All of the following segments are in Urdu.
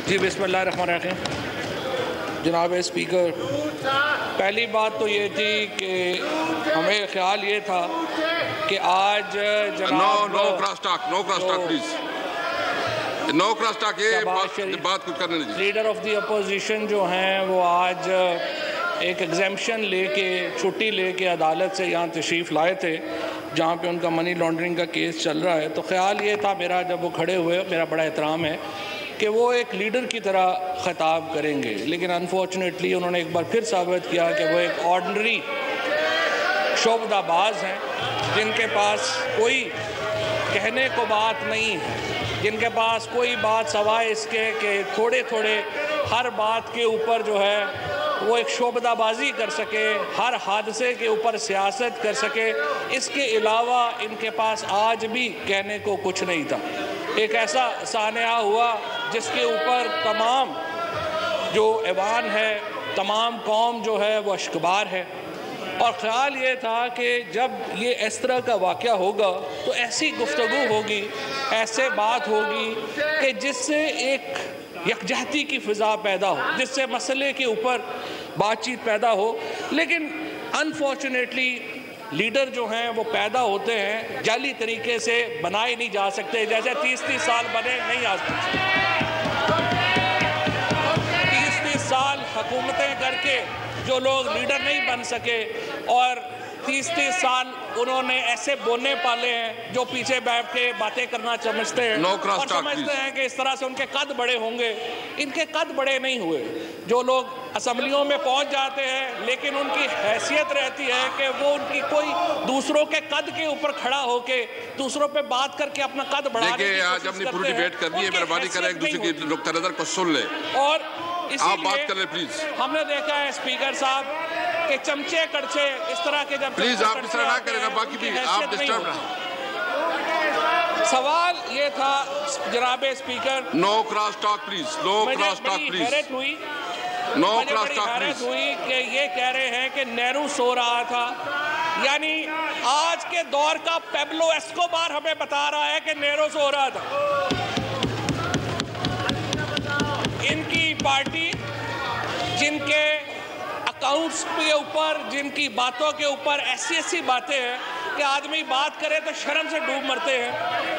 جی بسم اللہ الرحمن الرحیم۔ جناب اسپیکر، پہلی بات تو یہ تھی کہ ہمیں خیال یہ تھا کہ آج جناب لیڈر آف دی اپوزیشن جو ہیں وہ آج ایک ایگزیمپشن لے کے چھٹی لے کے عدالت سے یہاں تشریف لائے تھے جہاں پہ ان کا منی لانڈرنگ کا کیس چل رہا ہے۔ تو خیال یہ تھا میرا، جب وہ کھڑے ہوئے، میرا بڑا احترام ہے کہ وہ ایک لیڈر کی طرح خطاب کریں گے، لیکن انفارچونیٹلی انہوں نے ایک بار پھر ثابت کیا کہ وہ ایک آرڈنری شعبدہ باز ہیں جن کے پاس کوئی کہنے کو بات نہیں ہے، جن کے پاس کوئی بات سوائے اس کے کہ تھوڑے تھوڑے ہر بات کے اوپر جو ہے وہ ایک شعبدہ بازی کر سکے، ہر حادثے کے اوپر سیاست کر سکے۔ اس کے علاوہ ان کے پاس آج بھی کہنے کو کچھ نہیں تھا۔ ایک ایسا سانحہ ہوا جس کے اوپر تمام جو ایوان ہے، تمام قوم جو ہے وہ اشکبار ہے، اور خیال یہ تھا کہ جب یہ اس طرح کا واقعہ ہوگا تو ایسی گفتگو ہوگی، ایسے بات ہوگی کہ جس سے ایک یکجہتی کی فضا پیدا ہو، جس سے مسئلے کے اوپر بات چیت پیدا ہو۔ لیکن انفارچونیٹلی لیڈر جو ہیں وہ پیدا ہوتے ہیں، جعلی طریقے سے بنائے نہیں جا سکتے، جیسے 30 سال بنے نہیں آ سکتے۔ 30 سال حکومتیں کر کے جو لوگ لیڈر نہیں بن سکے، اور 30 سال انہوں نے ایسے بونے پالے ہیں جو پیچھے بیٹھ کے باتیں کرنا سمجھتے ہیں اور سمجھتے ہیں کہ اس طرح سے ان کے قد بڑے ہوں گے۔ ان کے قد بڑے نہیں ہوئے۔ جو لوگ اسمبلیوں میں پہنچ جاتے ہیں لیکن ان کی حیثیت رہتی ہے کہ وہ ان کی کوئی دوسروں کے قد کے اوپر کھڑا ہو کے دوسروں پہ بات کر کے اپنا قد بڑھانے کی کوشش کرتے ہیں۔ پوری ڈیبیٹ کرنی ہے، مہربانی کریں ایک دوسرے کی نقطہ نظر کو سن لیں اور آپ بات کریں پلیز۔ ہم نے دیکھا ہے اسپیکر صاحب کہ چمچے کڑچے اس طرح کے جب پلیز آپ اس طرح نہ کریں، باقی بھی آپ ڈسٹرب نہ۔ سوال یہ تھا جناب speaker, no cross talk please, no cross talk please, حیرت ہوئی، نو مجھے کراس بڑی ٹاک حیرت پلیز۔ ہوئی کہ یہ کہہ رہے ہیں کہ نہرو سو رہا تھا، یعنی آج کے دور کا پیبلو ایسکوبار ہمیں بتا رہا ہے کہ نہرو سو رہا تھا۔ ان کی پارٹی جن کے اکاؤنٹس کے اوپر، جن کی باتوں کے اوپر ایسی باتیں ہیں کہ آدمی بات کرے تو شرم سے ڈوب مرتے ہیں۔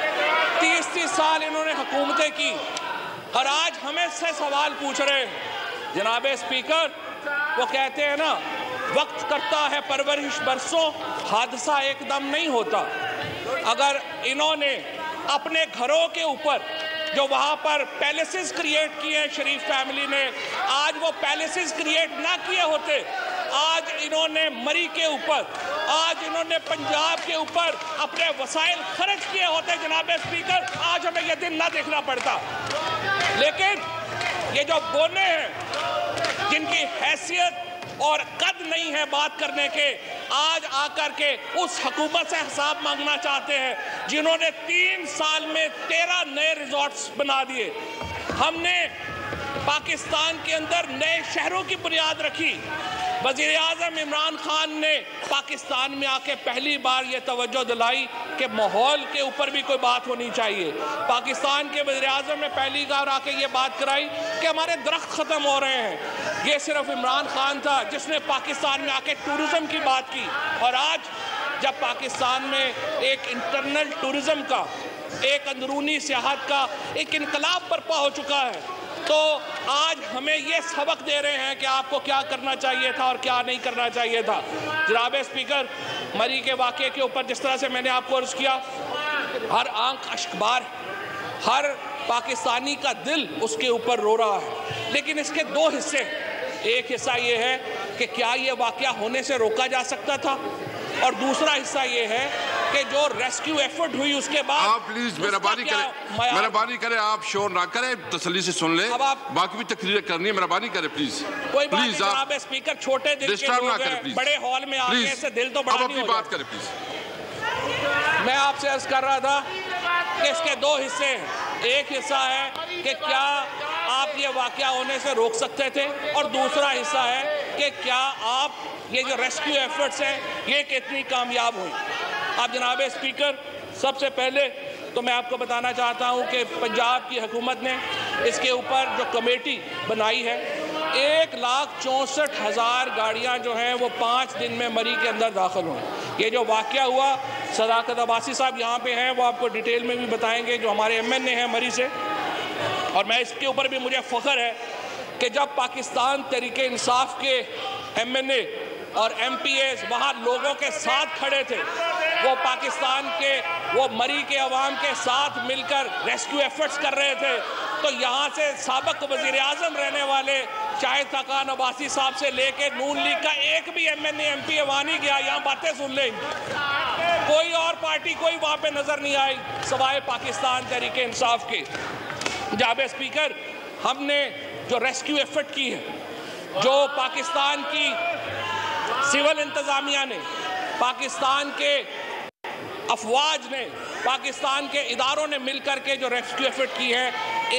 30 سال انہوں نے حکومتیں کی اور آج ہمیں سے سوال پوچھ رہے ہیں۔ جناب اسپیکر، وہ کہتے ہیں نا، وقت کرتا ہے پرورش برسوں، حادثہ ایک دم نہیں ہوتا۔ اگر انہوں نے اپنے گھروں کے اوپر جو وہاں پر پیلیسز کریٹ کیے ہیں شریف فیملی نے، آج وہ پیلیسز کریٹ نہ کیے ہوتے، آج انہوں نے مری کے اوپر، آج انہوں نے پنجاب کے اوپر اپنے وسائل خرچ کیے ہوتے جناب اسپیکر، آج ہمیں یہ دن نہ دیکھنا پڑتا۔ لیکن یہ جو بونے ہیں جن کی حیثیت اور قد نہیں ہے بات کرنے کے، آج آ کر کے اس حکومت سے حساب مانگنا چاہتے ہیں جنہوں نے 3 سال میں 13 نئے ریزورٹس بنا دیے۔ ہم نے پاکستان کے اندر نئے شہروں کی بنیاد رکھی۔ وزیر اعظم عمران خان نے پاکستان میں آ کے پہلی بار یہ توجہ دلائی کہ ماحول کے اوپر بھی کوئی بات ہونی چاہیے۔ پاکستان کے وزیر اعظم نے پہلی بار آ کے یہ بات کرائی کہ ہمارے درخت ختم ہو رہے ہیں۔ یہ صرف عمران خان تھا جس نے پاکستان میں آ کے ٹورزم کی بات کی، اور آج جب پاکستان میں ایک انٹرنل ٹورزم کا، ایک اندرونی سیاحت کا ایک انقلاب برپا ہو چکا ہے، تو آج ہمیں یہ سبق دے رہے ہیں کہ آپ کو کیا کرنا چاہیے تھا اور کیا نہیں کرنا چاہیے تھا۔ جناب اسپیکر، مری کے واقعے کے اوپر جس طرح سے میں نے آپ کو عرض کیا، ہر آنکھ اشکبار، ہر پاکستانی کا دل اس کے اوپر رو رہا ہے۔ لیکن اس کے 2 حصے، ایک حصہ یہ ہے کہ کیا یہ واقعہ ہونے سے روکا جا سکتا تھا، اور دوسرا حصہ یہ ہے کہ جو ریسکیو ایفرٹ ہوئی اس کے بعد آپ پلیز مہربانی کریں آپ شور نہ کریں، تسلی سے سن لیں، باقی بھی تقریر کرنی ہے، مہربانی کریں پلیز۔ کوئی بات نہیں جناب اسپیکر، چھوٹے دل کے لوگ ہیں، بڑے ہال میں آگے سے دل تو بڑا نہیں ہو بات کریں پلیز۔ میں آپ سے عرض کر رہا تھا کہ اس کے 2 حصے ہیں۔ ایک حصہ ہے کہ کیا آپ یہ واقعہ ہونے سے روک سکتے تھے، اور دوسرا حصہ ہے کہ کیا آپ یہ جو ریسکیو ایفرٹس ہیں یہ کتنی کامیاب ہوئی۔ اب جناب اسپیکر، سب سے پہلے تو میں آپ کو بتانا چاہتا ہوں کہ پنجاب کی حکومت نے اس کے اوپر جو کمیٹی بنائی ہے، 1,64,000 گاڑیاں جو ہیں وہ 5 دن میں مری کے اندر داخل ہوئیں۔ یہ جو واقعہ ہوا، صداقت عباسی صاحب یہاں پہ ہیں، وہ آپ کو ڈیٹیل میں بھی بتائیں گے، جو ہمارے MNA ہیں مری سے۔ اور میں اس کے اوپر بھی مجھے فخر ہے کہ جب پاکستان تحریک انصاف کے MNA اور MPAs وہاں لوگوں کے ساتھ کھڑے تھے، وہ پاکستان کے وہ مری کے عوام کے ساتھ مل کر ریسکیو ایفرٹس کر رہے تھے، تو یہاں سے سابق وزیر اعظم رہنے والے شاہد خاقان عباسی صاحب سے لے کے نون لیگ کا ایک بھی MNA MPA وہاں نہیں گیا۔ یہاں باتیں سن لیں، کوئی اور پارٹی کوئی وہاں پہ نظر نہیں آئی سوائے پاکستان تحریک انصاف کے۔ جناب اسپیکر، ہم نے جو ریسکیو ایفرٹ کی ہے، جو پاکستان کی سول انتظامیہ نے، پاکستان کے افواج نے، پاکستان کے اداروں نے مل کر کے جو ریسکیو ایفرٹ کی ہے،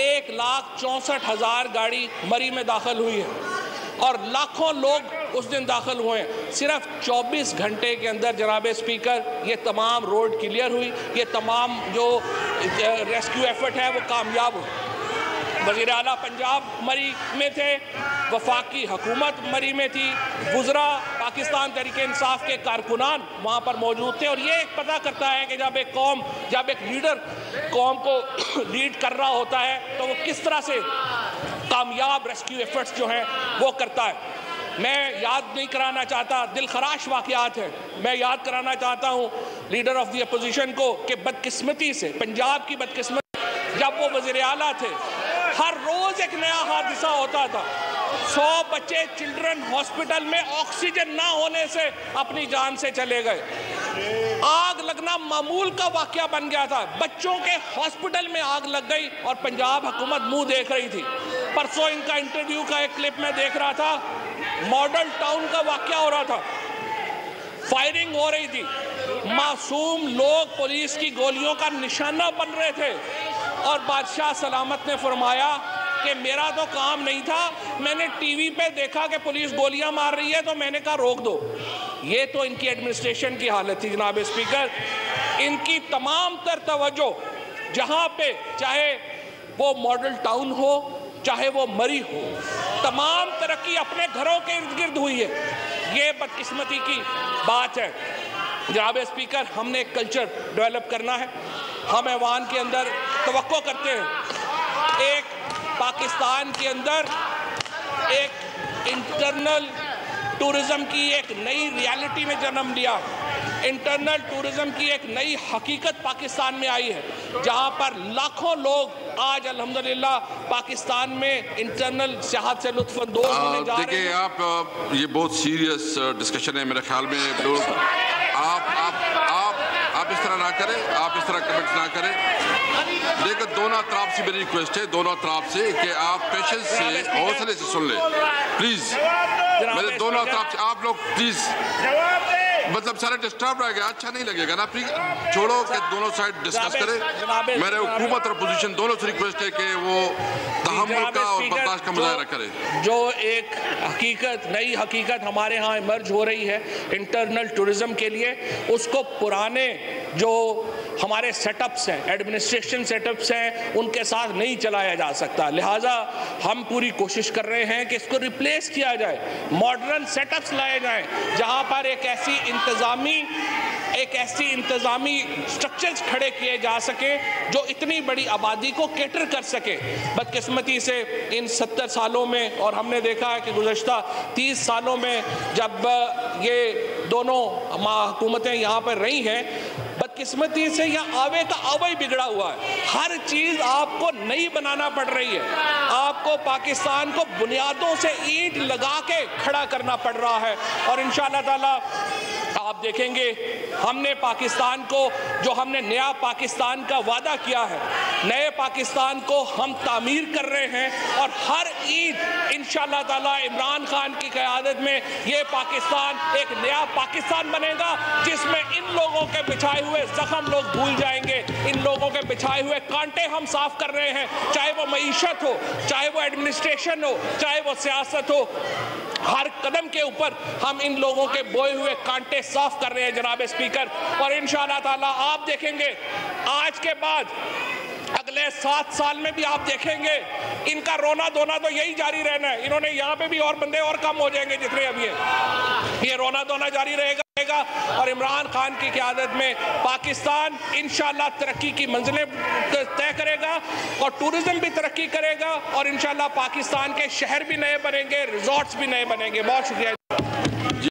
1,64,000 گاڑی مری میں داخل ہوئی ہے اور لاکھوں لوگ اس دن داخل ہوئے ہیں۔ صرف 24 گھنٹے کے اندر جناب اسپیکر یہ تمام روڈ کلیئر ہوئی، یہ تمام جو ریسکیو ایفرٹ ہے وہ کامیاب ہوئی۔ وزیر اعلیٰ پنجاب مری میں تھے، وفاقی حکومت مری میں تھی، وزراء پاکستان تحریک انصاف کے کارکنان وہاں پر موجود تھے، اور یہ ایک پتہ کرتا ہے کہ جب ایک لیڈر قوم کو لیڈ کر رہا ہوتا ہے تو وہ کس طرح سے کامیاب ریسکیو ایفرٹس جو ہیں وہ کرتا ہے۔ میں یاد نہیں کرانا چاہتا، دل خراش واقعات ہیں، میں یاد کرانا چاہتا ہوں لیڈر آف دی اپوزیشن کو کہ بدقسمتی سے پنجاب کی بدقسمتی، جب وہ وزیر اعلیٰ تھے ہر روز ایک نیا حادثہ ہوتا تھا۔ 100 بچے چلڈرن ہاسپٹل میں آکسیجن نہ ہونے سے اپنی جان سے چلے گئے۔ آگ لگنا معمول کا واقعہ بن گیا تھا، بچوں کے ہاسپٹل میں آگ لگ گئی اور پنجاب حکومت منہ دیکھ رہی تھی۔ پرسوں ان کا انٹرویو کا ایک کلپ میں دیکھ رہا تھا، ماڈل ٹاؤن کا واقعہ ہو رہا تھا، فائرنگ ہو رہی تھی، معصوم لوگ پولیس کی گولیوں کا نشانہ بن رہے تھے، اور بادشاہ سلامت نے فرمایا کہ میرا تو کام نہیں تھا، میں نے ٹی وی پہ دیکھا کہ پولیس گولیاں مار رہی ہے تو میں نے کہا روک دو۔ یہ تو ان کی ایڈمنسٹریشن کی حالت تھی جناب اسپیکر۔ ان کی تمام تر توجہ جہاں پہ، چاہے وہ ماڈل ٹاؤن ہو چاہے وہ مری ہو، تمام ترقی اپنے گھروں کے ارد گرد ہوئی ہے۔ یہ بدقسمتی کی بات ہے۔ جناب اسپیکر، ہم نے ایک کلچر ڈیولپ کرنا ہے۔ ہم ایوان کے اندر توقع کرتے ہیں ایک پاکستان کے اندر ایک انٹرنل ٹورزم کی ایک نئی ریالٹی میں جنم لیا، انٹرنل ٹورزم کی ایک نئی حقیقت پاکستان میں آئی ہے، جہاں پر لاکھوں لوگ آج الحمدللہ پاکستان میں انٹرنل سیاحت سے لطف اندوز ہونے جا رہے ہیں۔ دیکھیں آپ، یہ بہت سیریس ڈسکشن ہے میرے خیال میں، آپ اس طرح نہ کریں، آپ اس طرح کمنٹس نہ کریں۔ لیکن دونوں اطراف سے میری ریکویسٹ ہے، دونوں اطراف سے، کہ آپ پیشنس سے حوصلے سے سن لیں پلیز۔ میرے دونوں اطراف سے آپ لوگ پلیز، مطلب سارے ڈسٹرب رہ گیا، اچھا نہیں لگے گا نا، پلیز چھوڑو کہ دونوں سائڈ ڈسکس کریں۔ میرے حکومت اور اپوزیشن دونوں سے ریکویسٹ ہے کہ وہ تحمل کا اور برداشت کا مظاہرہ کرے۔ جو ایک حقیقت، نئی حقیقت ہمارے ہاں ایمرج ہو رہی ہے انٹرنل ٹورزم کے لیے، اس کو پرانے جو ہمارے سیٹ اپس ہیں، ایڈمنسٹریشن سیٹ اپس ہیں، ان کے ساتھ نہیں چلایا جا سکتا۔ لہٰذا ہم پوری کوشش کر رہے ہیں کہ اس کو ریپلیس کیا جائے، ماڈرن سیٹ اپس لائے جائیں، جہاں پر ایک ایسی انتظامی سٹرکچرز کھڑے کیے جا سکیں جو اتنی بڑی آبادی کو کیٹر کر سکے۔ بدقسمتی سے ان 70 سالوں میں، اور ہم نے دیکھا ہے کہ گزشتہ 30 سالوں میں جب یہ دونوں حکومتیں یہاں پر رہی ہیں، بدقسمتی سے یہ آوے کا آوے ہی بگڑا ہوا ہے۔ ہر چیز آپ کو نئی بنانا پڑ رہی ہے، آپ کو پاکستان کو بنیادوں سے اینٹ لگا کے کھڑا کرنا پڑ رہا ہے، اور انشاءاللہ تعالی آپ دیکھیں گے ہم نے پاکستان کو، جو ہم نے نیا پاکستان کا وعدہ کیا ہے، نئے پاکستان کو ہم تعمیر کر رہے ہیں، اور ہر عید انشاءاللہ تعالی عمران خان کی قیادت میں یہ پاکستان ایک نیا پاکستان بنے گا، جس میں ان لوگوں کے بچھائے ہوئے زخم لوگ بھول جائیں گے، ان لوگوں کے بچھائے ہوئے کانٹے ہم صاف کر رہے ہیں، چاہے وہ معیشت ہو، چاہے وہ ایڈمنسٹریشن ہو، چاہے وہ سیاست ہو، ہر قدم کے اوپر ہم ان لوگوں کے بوئے ہوئے کانٹے صاف کر رہے ہیں جناب اسپیکر۔ اور انشاءاللہ تعالی آپ دیکھیں گے آج کے بعد اگلے 7 سال میں بھی آپ دیکھیں گے ان کا رونا دھونا تو یہی جاری رہنا ہے. انہوں نے یہاں پہ بھی اور بندے اور کم ہو جائیں گے جتنے ابھی ہیں. یہ رونا دھونا جاری رہے گا اور عمران خان کی قیادت میں پاکستان انشاءاللہ ترقی کی منزلیں طے کرے گا اور ٹورزم بھی ترقی کرے گا اور انشاءاللہ پاکستان کے شہر بھی نئے بنیں گے, ریزورٹس بھی نئے بنیں گے. بہت شکریہ.